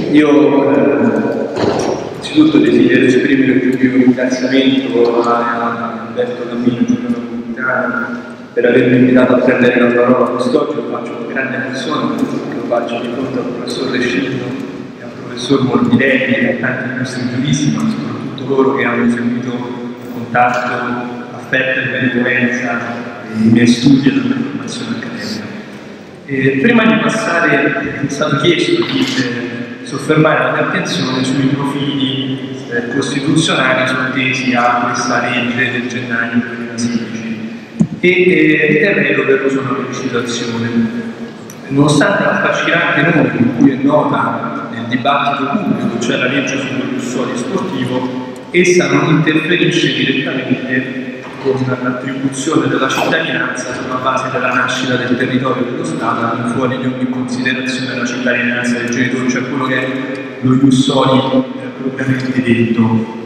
Io innanzitutto desidero esprimere il più vivo ringraziamento a Alberto Cammino, Giuliano Comunitano, per avermi invitato a prendere la parola quest'oggi. Lo faccio con grande persona, lo faccio di fronte al professor Rescino e al professor Morbidelli e a tanti nostri giuristi, ma soprattutto loro che hanno seguito il contatto, affetto e benevolenza i miei studi e la mia formazione accademica. Prima di passare, è stato chiesto di soffermare la mia attenzione sui profili costituzionali sottesi a questa legge del gennaio 2016 e terrei doveroso una precisazione. Nonostante l'affascinante nome con cui è nota nel dibattito pubblico, cioè la legge sullo ius sportivo, essa non interferisce direttamente con l'attribuzione della cittadinanza sulla base della nascita del territorio dello Stato, al di fuori di ogni considerazione della cittadinanza del genitore, cioè quello che è lo ius soli propriamente detto.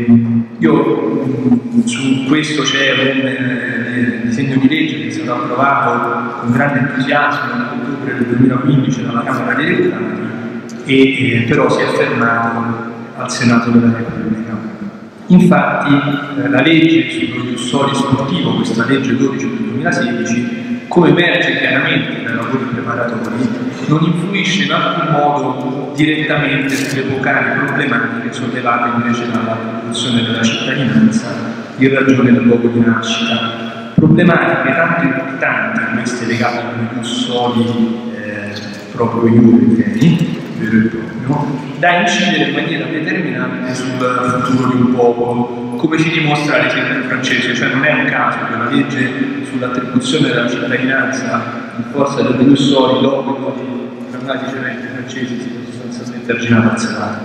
Su questo c'è un disegno di legge che è stato approvato con grande entusiasmo nell'ottobre del 2015 dalla Camera dei Deputati però si è fermato al Senato della Repubblica. Infatti la legge sullo ius soli sportivo, questa legge 12 del 2016, come emerge chiaramente dai lavori preparatori, non influisce in alcun modo direttamente sulle vocali problematiche sollevate invece dall'attribuzione della cittadinanza in ragione del luogo di nascita. Problematiche tanto importanti, queste legate allo ius soli proprio iure, vero e proprio, da incidere in maniera determinante sul futuro di un popolo, come ci dimostra l'esempio francese. Cioè non è un caso che la legge sull'attribuzione della cittadinanza in forza del ius soli, l'obbligo di trattati civili francesi sia sostanzialmente arginato al Senato.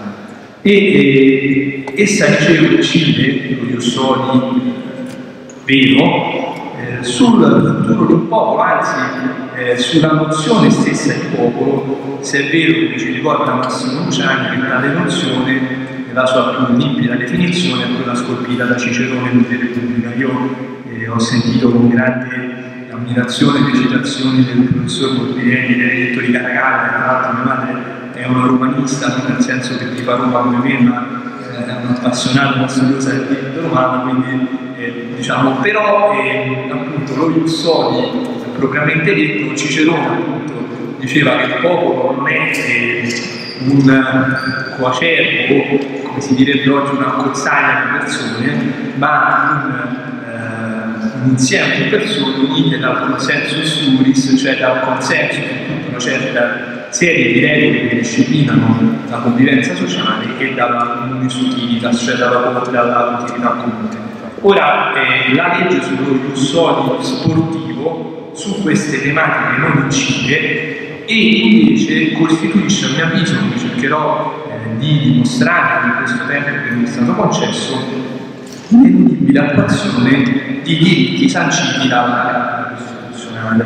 Essa incide lo ius soli vero sul futuro di un popolo, anzi sulla nozione stessa di popolo, se è vero, come ci ricorda Massimo Luciani, che tale nozione, nella sua più limpida definizione, è quella scolpita da Cicerone in De Repubblica. Io ho sentito con grande ammirazione le citazioni del professor Morbidelli, che ha detto di Caracalla, tra l'altro mia madre è una romanista, non nel senso che tifa Roma come me, ma è un'appassionata, una studiosa del diritto romano, quindi diciamo, però appunto lo ius soli propriamente detto, Cicerone appunto diceva che il popolo non è un coacervo, come si direbbe oggi una cozzaglia di persone, ma un insieme di persone unite dal consensus iuris, cioè dal consenso su tutta una certa serie di regole che disciplinano la convivenza sociale e dalla unis utilitas, cioè dall'utilità comune. Ora, la legge sullo ius soli sportivo su queste tematiche non incide e invece costituisce, a mio avviso, come cercherò di dimostrare in questo tempo che mi è stato concesso, un'ineludibile attuazione di diritti sanciti dalla Carta Costituzionale.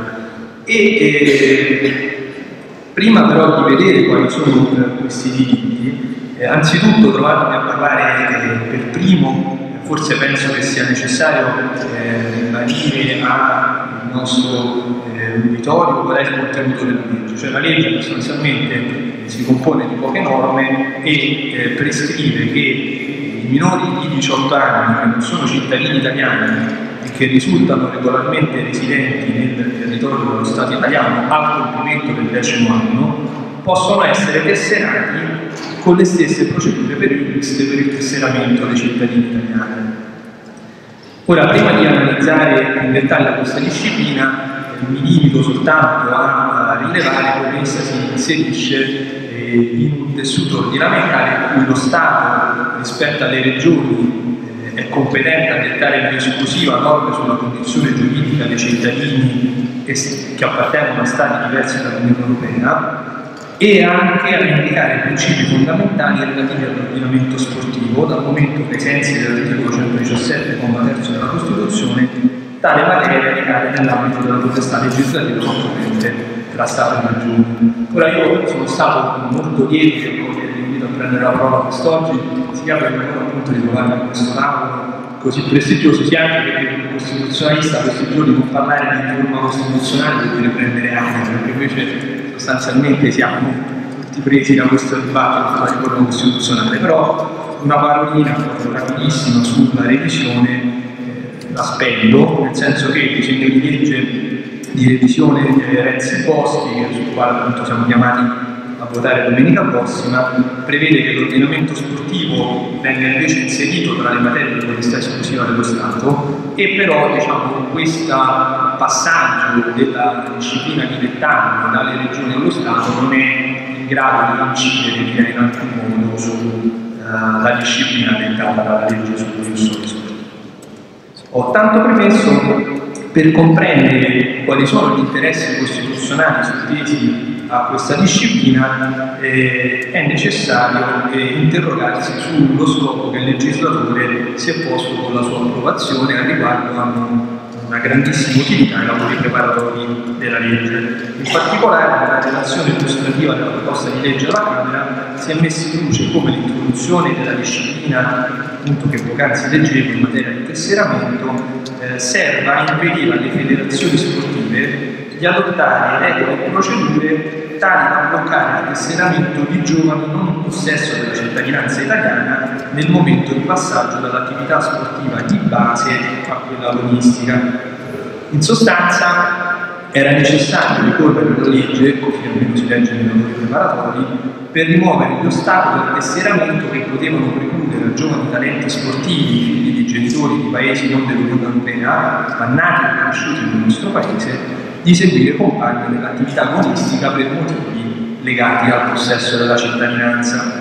Prima però di vedere quali sono questi diritti, anzitutto trovandomi a parlare per primo, forse penso che sia necessario ribadire al nostro uditorio qual è il contenuto della legge. Cioè la legge sostanzialmente si compone di poche norme e prescrive che i minori di 18 anni che non sono cittadini italiani e che risultano regolarmente residenti nel territorio dello Stato italiano al compimento del 10° anno possono essere tesserati con le stesse procedure previste per il tesseramento dei cittadini italiani. Ora, prima di analizzare in dettaglio questa disciplina, mi limito soltanto a rilevare come essa si inserisce in un tessuto ordinamentale in cui lo Stato, rispetto alle regioni, è competente a dettare in esclusiva norme sulla condizione giuridica dei cittadini che appartengono a Stati diversi dall'Unione Europea, e anche a indicare principi fondamentali relativi all'ordinamento sportivo, dal momento che ai sensi dell'articolo 117, comma 3 della Costituzione, tale materia ricade nell'ambito della potestà legislativa concorrente tra Stato e Regioni. Ora io sono stato molto lieto che vi invito a prendere la parola quest'oggi, sia per l'onore appunto di trovarmi in questo tavolo così prestigioso, sia anche perché come costituzionalista questi giorni non parlare di riforma costituzionale vuol dire prendere aria, perché invece sostanzialmente siamo tutti tutti presi da questo dibattito sulla riforma costituzionale, però una parolina rapidissima sulla revisione la spendo, nel senso che il disegno di legge di revisione Renzi-Boschi, sul quale appunto siamo chiamati a votare domenica prossima, prevede che l'ordinamento sportivo venga invece inserito tra le materie di potestà esclusiva dello Stato, e però diciamo, questo passaggio della disciplina dilettante dalle regioni allo Stato non è in grado di incidere in alcun modo sulla disciplina dettata dalla legge sul giusto sportivo. Ho tanto premesso per comprendere quali sono gli interessi costituzionali sottesi a questa disciplina. È necessario interrogarsi sullo scopo che il legislatore si è posto con la sua approvazione. Al riguardo hanno una grandissima utilità i lavori preparatori della legge. In particolare nella relazione illustrativa della proposta di legge alla Camera si è messa in luce come l'introduzione della disciplina, appunto, che poc'anzi leggevo in materia di tesseramento, serva a impedire alle federazioni sportive di adottare regole e procedure tali da bloccare il tesseramento di giovani non in possesso della cittadinanza italiana nel momento di passaggio dall'attività sportiva di base a quella agonistica. In sostanza era necessario ricorrere alla legge, così almeno si legge nei lavori preparatori, per rimuovere gli ostacoli al tesseramento che potevano precludere a giovani talenti sportivi, figli di genitori di paesi non dell'Unione Europea, ma nati e cresciuti nel nostro paese, di seguire compagni nell'attività agonistica per motivi legati al possesso della cittadinanza.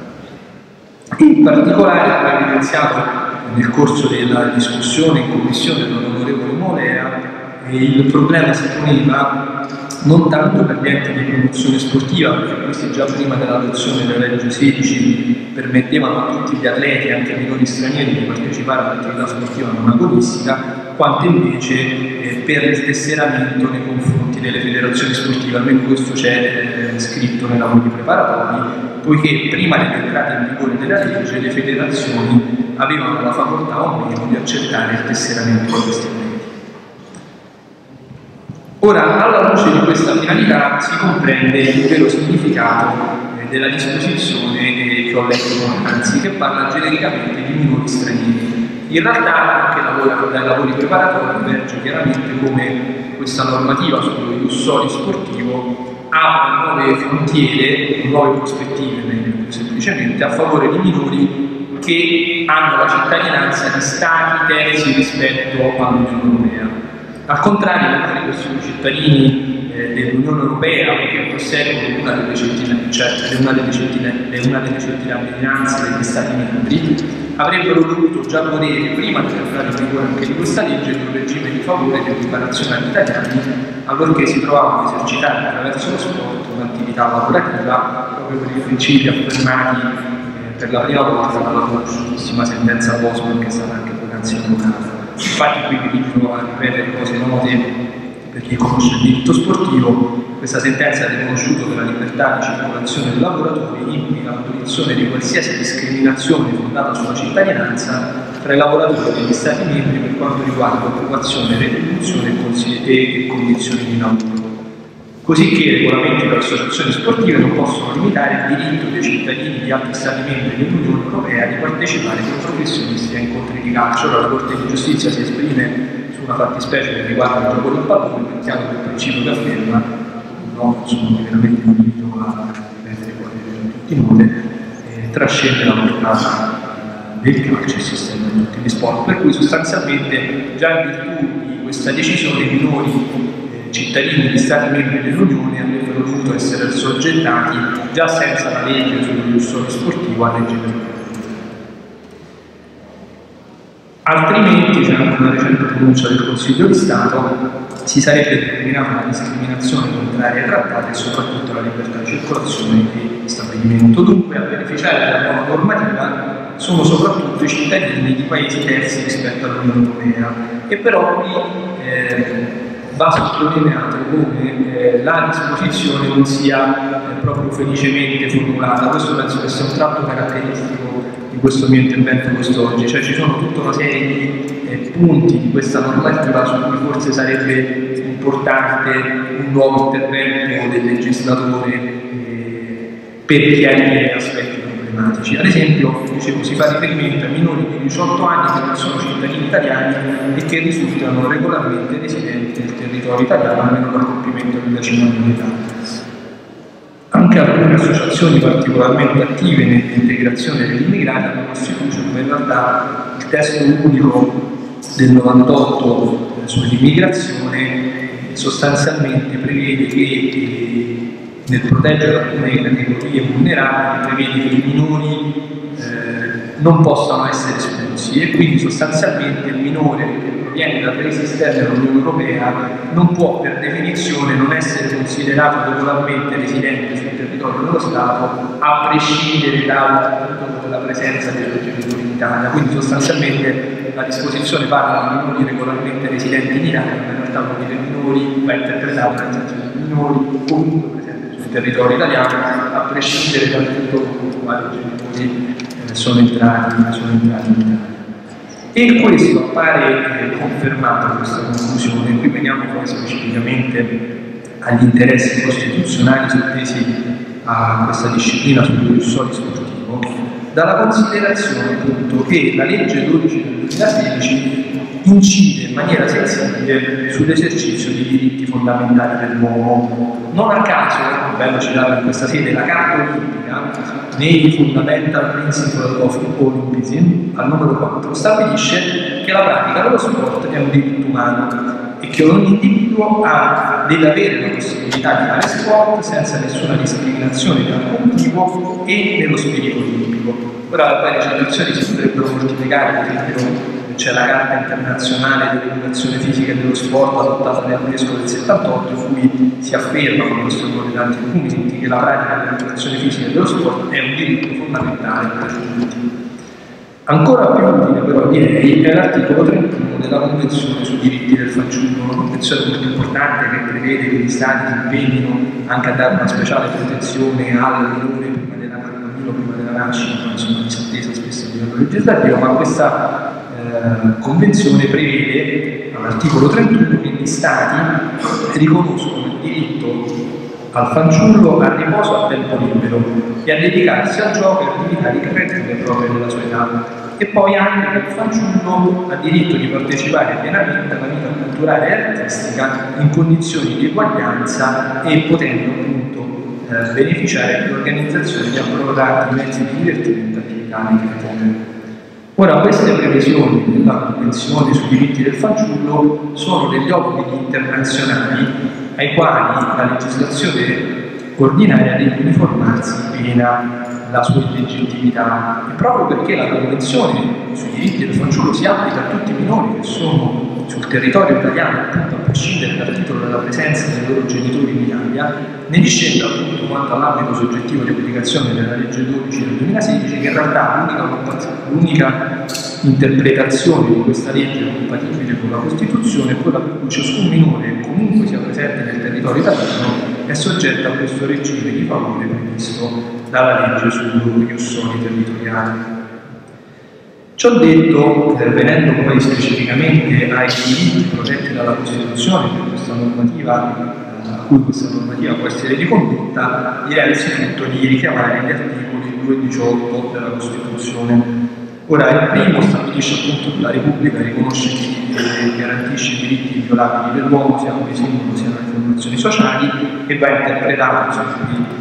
In particolare, come evidenziato nel corso della discussione in commissione dall'onorevole Molea, il problema si poneva non tanto per gli enti di promozione sportiva, perché questi già prima dell'adozione della legge 16 permettevano a tutti gli atleti, anche ai minori stranieri, di partecipare all'attività sportiva non agonistica, quanto invece per il tesseramento nei confronti delle federazioni sportive. Almeno questo c'è scritto nei lavori preparatori, poiché prima dell'entrata in vigore della legge le federazioni avevano la facoltà o meno di accettare il tesseramento di questi atleti. Ora, alla luce di questa finalità si comprende il vero significato della disposizione che ho letto poc'anzi, che parla genericamente di minori stranieri. In realtà anche dai lavori preparatori emerge chiaramente come questa normativa sullo ius soli sportivo apra nuove frontiere, nuove prospettive, semplicemente a favore di minori che hanno la cittadinanza di stati terzi rispetto all'Unione Europea. Al contrario, magari questi cittadini dell'Unione Europea, che posseggono una delle cittadinanze degli Stati membri, avrebbero dovuto già godere, prima di entrare in vigore anche di questa legge, di un regime di favore e di equiparazione agli italiani, allorché si trovavano a esercitare attraverso lo sport un'attività lavorativa, proprio per i principi affermati per la prima volta dalla conosciutissima sentenza Bosman, che è stata anche poc'anzi invocata. Infatti qui vi dico a ripetere cose note per chi conosce il diritto sportivo. Questa sentenza ha riconosciuto che la libertà di circolazione dei lavoratori implica l'abolizione di qualsiasi discriminazione fondata sulla cittadinanza tra i lavoratori degli Stati membri per quanto riguarda occupazione, retribuzione e condizioni di lavoro. Così che i regolamenti per associazioni sportive non possono limitare il diritto dei cittadini di altri Stati membri dell'Unione Europea di partecipare come professionisti a incontri di calcio. La Corte di Giustizia si esprime su una fattispecie che riguarda il gioco del pallone, pensiamo che il principio che afferma, no, sono veramente un diritto a ripetere cose tutti note, trascende la portata del calcio e si estende a tutti gli sport, per cui sostanzialmente già in virtù di questa decisione i minori cittadini degli Stati membri dell'Unione avrebbero dovuto essere assoggettati, già senza la legge sullo ius soli sportivo, a legge per. Altrimenti, c'è anche una recente pronuncia del Consiglio di Stato, si sarebbe determinata una discriminazione contraria ai trattati e soprattutto alla libertà di circolazione e stabilimento. Dunque, a beneficiare della nuova normativa sono soprattutto i cittadini di paesi terzi rispetto all'Unione Europea. E però qui va sottolineato come la disposizione non sia proprio felicemente formulata. Questo penso che sia un tratto caratteristico di questo mio intervento quest'oggi, cioè ci sono tutta una serie di punti di questa normativa su cui forse sarebbe importante un nuovo intervento del legislatore per chiarire aspetti problematici. Ad esempio, dicevo, si fa riferimento a minori di 18 anni che non sono cittadini italiani e che risultano regolarmente residenti nel territorio italiano almeno dal compimento del 10° anno di età. Anche alcune associazioni particolarmente attive nell'integrazione degli immigrati hanno costituito come in realtà il testo unico del 98 sull'immigrazione sostanzialmente prevede che nel proteggere alcune categorie vulnerabili prevede che i minori non possano essere espulsi e quindi sostanzialmente il minore che proviene da paesi esterni all'Unione Europea non può per definizione non essere considerato regolarmente residente sul territorio dello Stato a prescindere dalla presenza dei suoi genitori in Italia. Quindi sostanzialmente la disposizione parla di minori regolarmente residenti in Italia, ma in realtà vuol dire minori, va interpretato nel senso di minori comunque presenti sul territorio italiano a prescindere dal punto con il quale i genitori sono entrati in Italia. E questo appare confermato, questa conclusione. Qui veniamo poi specificamente agli interessi costituzionali sottesi a questa disciplina sul ius soli sportivo, dalla considerazione appunto che la legge 12 del 2016 incide in maniera sensibile sull'esercizio dei diritti fondamentali dell'uomo. Non a caso, è bello citare in questa sede, la Carta Olimpica, nei Fundamental Principles of Olympism, al numero 4, stabilisce che la pratica dello sport è un diritto umano e che ogni individuo deve avere la possibilità di fare sport senza nessuna discriminazione di alcun tipo e nello spirito olimpico. Ora le citazioni si potrebbero moltiplicare, per esempio c'è la Carta internazionale dell'educazione fisica e dello sport adottata dall'UNESCO del 78, in cui si afferma, con questo errore di tanti documenti, che la pratica dell'educazione fisica e dello sport è un diritto fondamentale per tutti. Ancora più utile però direi è l'articolo 31 della Convenzione sui diritti del fanciullo, una convenzione molto importante che prevede che gli Stati si impegnino anche a dare una speciale protezione al minore prima della nascita, insomma disattesa spesso a livello legislativo, ma questa Convenzione prevede all'articolo 31 che gli Stati riconoscono il diritto al fanciullo al riposo a tempo libero e a dedicarsi al gioco e attività ricreative proprie della sua età. E poi anche che il fanciullo ha diritto di partecipare pienamente alla vita culturale e artistica in condizioni di eguaglianza e potendo appunto beneficiare dell'organizzazione di appropriati mezzi di divertimento e attività ricreative. Ora, queste previsioni della Convenzione sui diritti del fanciullo sono degli obblighi internazionali ai quali la legislazione ordinaria deve uniformarsi pena la sua illegittimità. E proprio perché la Convenzione sui diritti del fanciullo si applica a tutti i minori che sono sul territorio italiano, appunto a prescindere dal titolo della presenza dei loro genitori in Italia, ne discende appunto quanto all'ambito soggettivo di applicazione della legge 12 del 2016 che in realtà l'unica interpretazione di questa legge compatibile con la Costituzione è quella per cui ciascun minore, comunque sia presente nel territorio italiano, è soggetto a questo regime di favore previsto dalla legge sugli ius soli territoriali. Ciò detto, venendo poi specificamente ai diritti protetti dalla Costituzione per questa normativa, a cui questa normativa può essere ricondotta, direi anzitutto di richiamare gli articoli 2 e 18 della Costituzione. Ora, il primo stabilisce appunto che la Repubblica riconosce e garantisce i diritti inviolabili dell'uomo, sia come singolo sia nelle formazioni sociali, e va interpretato,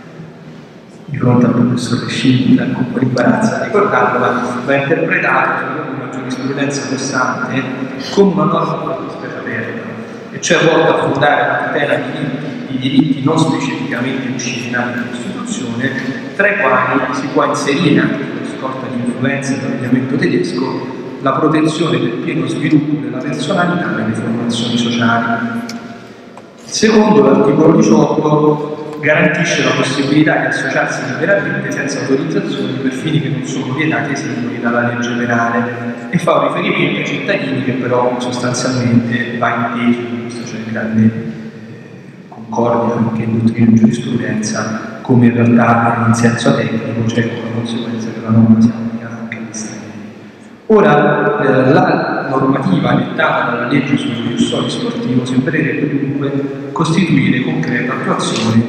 di fronte al professor Scilla, con un po' di imbarazzo a ricordarlo, va interpretato secondo una giurisprudenza costante come una norma di specie aperta, e cioè volta a fondare la tutela di diritti non specificamente disciplinati in Costituzione, tra i quali si può inserire, anche con scorta di influenza dell'ordinamento tedesco, la protezione del pieno sviluppo della personalità nelle formazioni sociali. Secondo l'articolo 18 garantisce la possibilità di associarsi liberamente senza autorizzazione per fini che non sono vietati ai singoli dalla legge penale e fa un riferimento ai cittadini che però sostanzialmente va inteso, in questo c'è grande concordia anche in dottrina e giurisprudenza, come in realtà in senso tecnico, cioè con la conseguenza che la norma si applica anche agli stranieri. Ora, la normativa dettata dalla legge sul ius soli sportivo sembrerebbe dunque costituire concreta attuazione di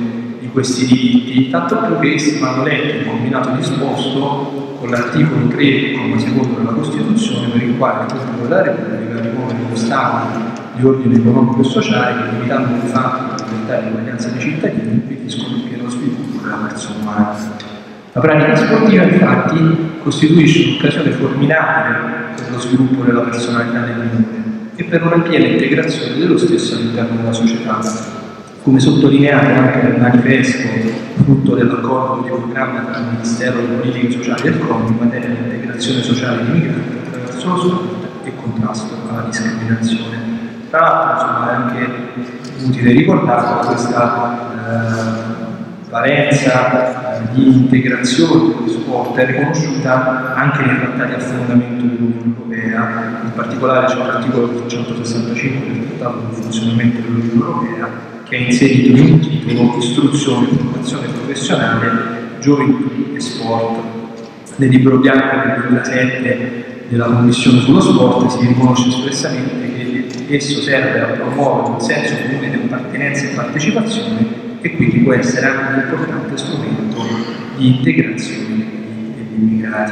di questi diritti, tanto più che essi vanno letti in combinato disposto con l'articolo 3, comma secondo della Costituzione, per il quale il Governo della Repubblica ripone lo Stato di ordine economico e sociale che, limitando infatti la libertà e l'uguaglianza dei cittadini, impediscono il pieno sviluppo della persona umana. La pratica sportiva, infatti, costituisce un'occasione formidabile per lo sviluppo della personalità del minore e per una piena integrazione dello stesso all'interno della società. Come sottolineato anche nel manifesto frutto dell'accordo di programma tra il Ministero delle Politiche Sociali e il CONI in materia di integrazione sociale dei migranti attraverso lo sport e contrasto alla discriminazione. Tra l'altro, insomma, è anche utile ricordare questa valenza di integrazione dello sport è riconosciuta anche nei trattati a fondamento dell'Unione Europea, in particolare c'è l'articolo 165 del Trattato sul funzionamento dell'Unione Europea che ha inserito in un titolo istruzione e formazione professionale, gioventù e sport. Nel libro bianco del 2007 della Commissione sullo sport si riconosce espressamente che esso serve a promuovere un senso comune di appartenenza e partecipazione e quindi può essere anche un importante strumento di integrazione degli immigrati.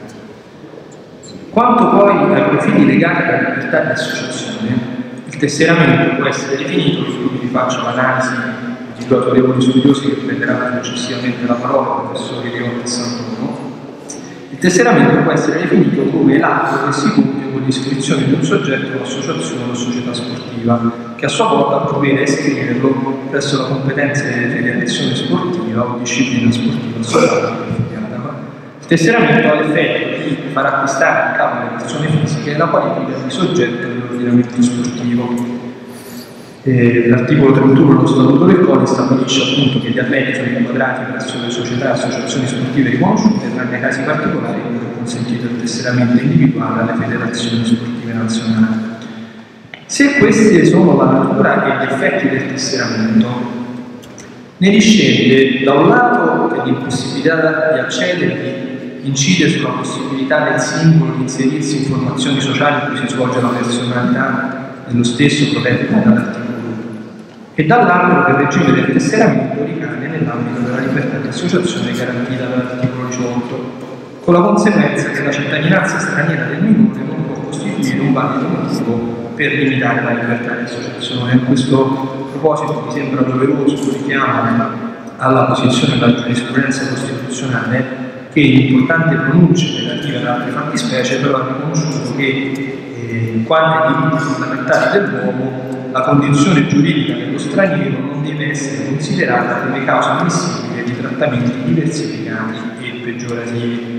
Quanto poi ai profili legati alla libertà di associazione, il tesseramento può essere definito, qui vi faccio l'analisi di due autorevoli studiosi che prenderanno successivamente la parola, il professore Riotta e Santoro. Il tesseramento può essere definito come l'atto che si compie con l'iscrizione di un soggetto a un'associazione o società sportiva, che a sua volta provvede a iscriverlo presso la competenza delle federazioni sportiva o disciplina sportiva associata. Il tesseramento ha l'effetto di far acquistare in capo alle persone fisiche la qualifica di soggetto dell'ordinamento sportivo. L'articolo 31 dello Statuto del CONI stabilisce appunto che gli atleti sono inquadrati presso le società e associazioni sportive riconosciute, tranne casi particolari in cui è consentito il tesseramento individuale alle federazioni sportive nazionali. Se queste sono la natura e gli effetti del tesseramento, ne discende da un lato che l'impossibilità di accedervi incide sulla possibilità del singolo di inserirsi in formazioni sociali in cui si svolge la personalità dello stesso protetta dall'articolo 2, e dall'altro che il regime del tesseramento ricade nell'ambito della libertà di associazione garantita dall'articolo 18, con la conseguenza che la cittadinanza straniera del minore non può costituire un valido motivo per limitare la libertà di associazione. A questo proposito mi sembra doveroso un richiamo alla posizione della giurisprudenza costituzionale che in importanti pronunce relative ad altre fattispecie però ha riconosciuto che quanto ai diritti fondamentali dell'uomo la condizione giuridica dello straniero non deve essere considerata come causa ammissibile di trattamenti diversificati e peggiorativi.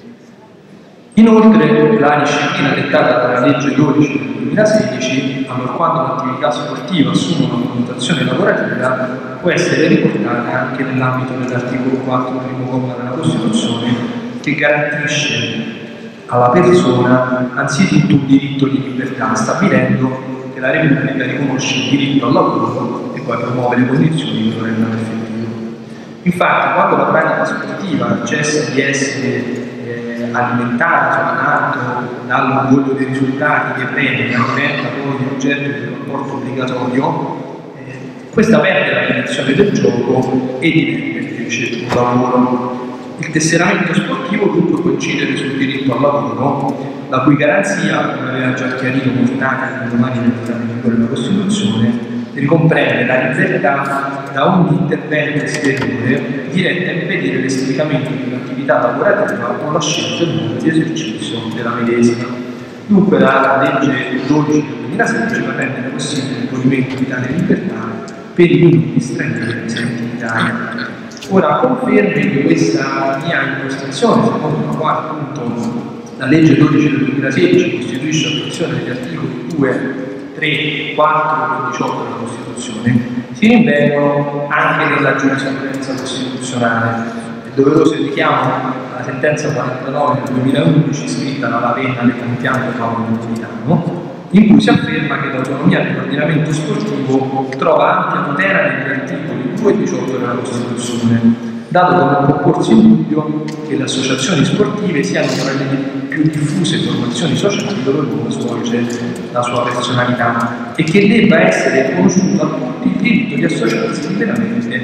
Inoltre, la disciplina dettata dalla legge 12 del 2016, allorquando l'attività sportiva assume una connotazione lavorativa, può essere riportata anche nell'ambito dell'articolo 4, primo comma della Costituzione, che garantisce alla persona anzitutto un diritto di libertà, stabilendo che la Repubblica riconosce il diritto al lavoro e poi promuove le condizioni che lo rendano effettivo. Infatti, quando la pratica sportiva cessa di essere alimentata soltanto dall'orgoglio dei risultati che prende, ma diventa poi oggetto di un rapporto obbligatorio, questa perde la dimensione del gioco e diventa invece un lavoro. Il tesseramento sportivo dunque può incidere sul diritto al lavoro, la cui garanzia, come aveva già chiarito Mortati all'indomani dell'entrata in vigore della Costituzione, ricomprende la libertà da ogni intervento esteriore diretto a impedire l'espletamento di un'attività lavorativa o la scelta del modo di esercizio della medesima. Dunque la legge 12 del 2016 va a rendere possibile il godimento di tale libertà per i minori stranieri presenti in Italia. Ora, confermi di questa mia impostazione, secondo la quale appunto la legge 12 del 2016 costituisce attuazione degli articoli 2, 3, 4 e 18 della Costituzione, si rinvengono anche nella giurisprudenza costituzionale. È doveroso il richiamo alla sentenza 49 del 2011 scritta dalla penna del compianto Paolo Napolitano, in cui si afferma che l'autonomia dell'ordinamento sportivo trova ampia tutela negli articoli 2 e 18 della Costituzione, dato che non può porsi in dubbio che le associazioni sportive siano tra le più diffuse formazioni sociali dove l'uomo svolge la sua personalità e che debba essere riconosciuto a tutti il diritto di associarsi liberamente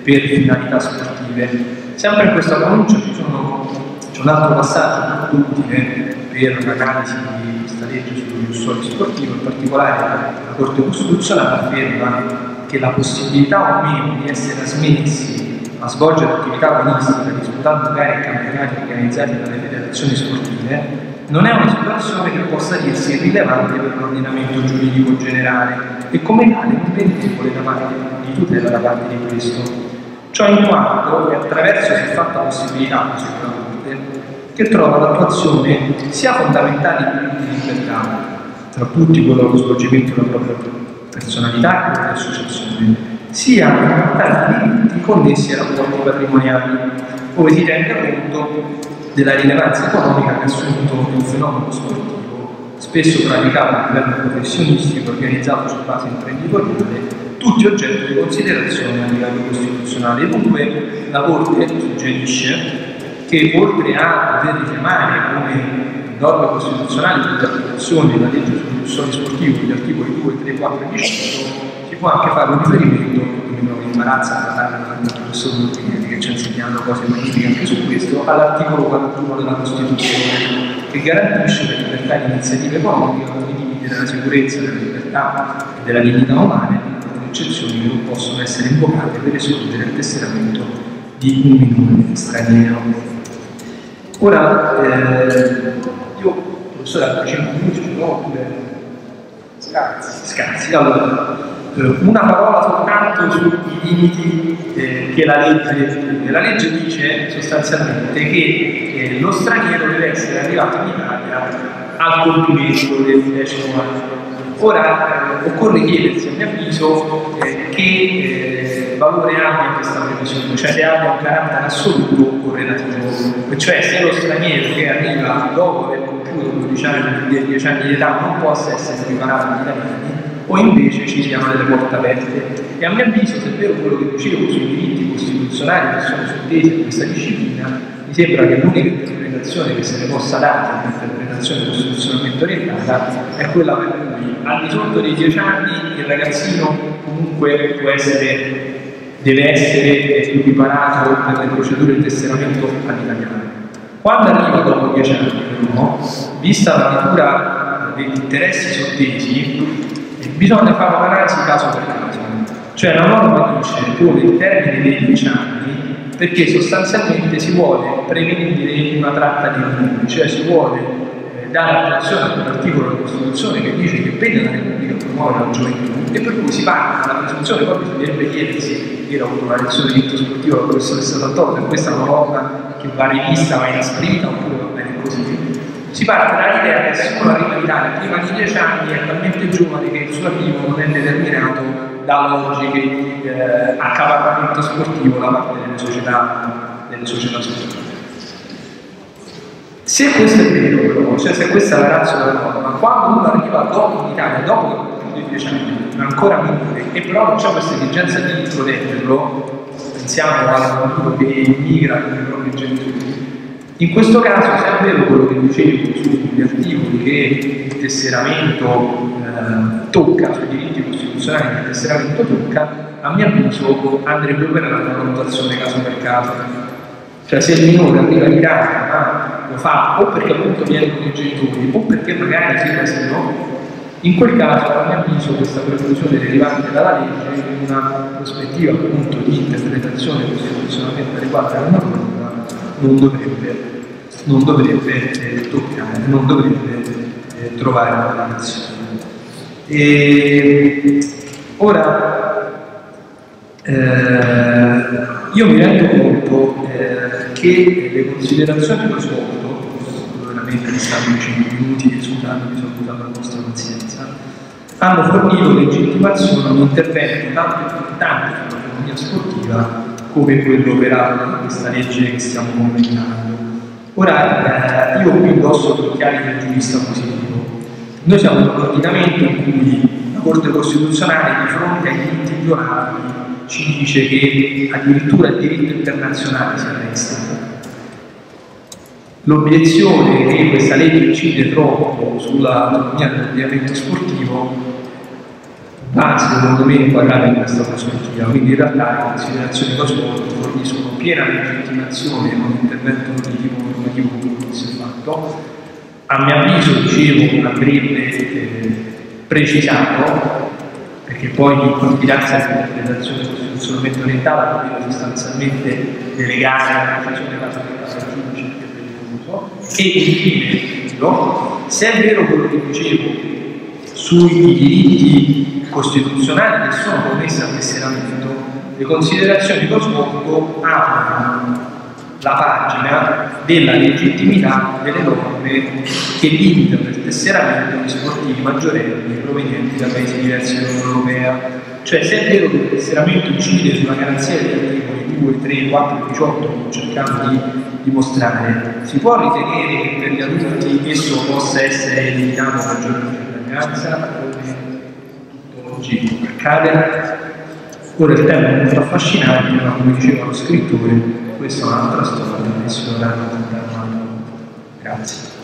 per finalità sportive. Sempre in questa pronuncia c'è un altro passaggio molto utile per l'analisi di questa legge sugli usoli sportivi, in particolare la Corte Costituzionale afferma che la possibilità o meno di essere ammessi a svolgere attività agonistica disputando gare e campionati organizzati dalle federazioni sportive non è una situazione che possa dirsi irrilevante per l'ordinamento giuridico generale e come tale non pendevole da parte di tutela da parte di questo. Ciò in quanto è attraverso siffatta possibilità, così la Corte, che trova l'attuazione sia fondamentali diritti di libertà, tra tutti quello dello svolgimento della propria personalità e dell'associazione, sia fondamentali diritti connessi ai rapporti patrimoniali, dove si rende conto della rilevanza economica che ha assunto il fenomeno sportivo, spesso praticato a livello professionistico, organizzato su base imprenditoriale, tutti oggetto di considerazione a livello costituzionale. Dunque la Corte suggerisce che oltre a poter richiamare come norme costituzionali di applicazione la legge sugli usoli sportivi, gli articoli 2, 3, 4 e 18, si può anche fare un riferimento, mi trovo in imbarazzo a parlare con il professor Luttini che ci ha insegnato cose magnifiche anche su questo, all'articolo 41 della Costituzione, che garantisce la libertà di iniziativa economica con i limiti della sicurezza, della libertà e della dignità umana, con eccezioni che non possono essere invocate per escludere il tesseramento di un minore straniero. Ora, io, professore, altri 5 minuti ce l'ho oppure scarsi. Allora, una parola soltanto sui limiti che la legge dice sostanzialmente che lo straniero deve essere arrivato in Italia al compimento del 10° anno. Ora, occorre chiedersi, a mio avviso, che valore abbia questa previsione, cioè se abbia un carattere assoluto o relativo, cioè se lo straniero che arriva dopo aver compiuto 12 anni di età non possa essere preparato agli italiani, o invece ci siano delle porte aperte. E a mio avviso, se è vero quello che dicevo sui diritti costituzionali che sono sottesi a questa disciplina, mi sembra che l'unica interpretazione che se ne possa dare, un'interpretazione costituzionalmente orientata, è quella per cui al di sotto dei 10 anni il ragazzino comunque deve essere equiparato per le procedure di tesseramento all'italiano. Quando arriva dopo 10 anni, però, vista la natura degli interessi sottesi, bisogna fare un'analisi caso per caso. Cioè la norma dice pone il termine dei 10 anni perché sostanzialmente si vuole prevenire una tratta di minori, cioè si vuole dare attenzione a quell'articolo della Costituzione che dice che pena la Repubblica promuove la gioventù e per cui si parte dalla presunzione, poi bisognerebbe chiedersi, io ho avuto una lezione di diritto sportivo dal professore Statantoro, e questa è una norma che va rivista, va inasprita oppure va bene così. Si parte dall'idea che se uno arriva in Italia prima di 10 anni è talmente giovane che il suo arrivo non è determinato da logiche di accaparramento sportivo da parte delle società sportive. Se questo è vero, cioè se questa è la razza della norma, quando uno arriva dopo in Italia, dopo più di 10 anni, ancora minore, e però non c'è questa esigenza di proteggerlo, pensiamo a uno che immigra con i propri genitori. In questo caso, se è vero quello che dicevo sugli articoli che il tesseramento tocca, sui diritti costituzionali che il tesseramento tocca, a mio avviso andrebbe operata una valutazione caso per caso. Cioè se il minore arriva in Italia ma lo fa o perché appunto viene con i genitori o perché magari si casino, in quel caso a mio avviso questa preclusione derivante dalla legge in una prospettiva appunto di interpretazione costituzionalmente adeguata alla norma non dovrebbe toccare, non dovrebbe trovare una applicazione. Ora, io mi rendo conto che le considerazioni che ho svolto, veramente restando 5 minuti, scusate, mi sono avuto la vostra pazienza, hanno fornito legittimazione a un intervento tanto importante sull'economia sportiva come quello operato da questa legge che stiamo commentando. Ora, io qui indosso gli occhiali del giurista positivo. Noi siamo in un ordinamento in cui la Corte Costituzionale, di fronte ai diritti violati, ci dice che addirittura il diritto internazionale si arresta. L'obiezione che questa legge incide troppo sull'autonomia dell'ordinamento sportivo secondo me inquadrata in questa prospettiva, quindi in realtà le considerazioni cosmopolitiche forniscono piena legittimazione a un intervento normativo come si è fatto. A mio avviso, dicevo, andrebbe precisato, perché poi l'importanza dell'interpretazione costituzionalmente orientata vuol dire sostanzialmente delegare la decisione della giudice che è pericoloso. E infine, se è vero quello che dicevo sui diritti costituzionali che sono connessi al tesseramento, le considerazioni che ho svolto aprono la pagina della legittimità delle norme che limitano il tesseramento di sportivi maggiorenni provenienti da paesi diversi dall'Unione Europea. Cioè, se è vero che il tesseramento incide sulla garanzia degli articoli 2, 3, 4 e 18, come cercando di dimostrare, si può ritenere che per gli adulti esso possa essere limitato a maggiore come tutto oggi accade. Ora il tema è molto affascinante, ma come diceva lo scrittore, questa è un'altra storia, nessuno l'ha raccontato. Grazie.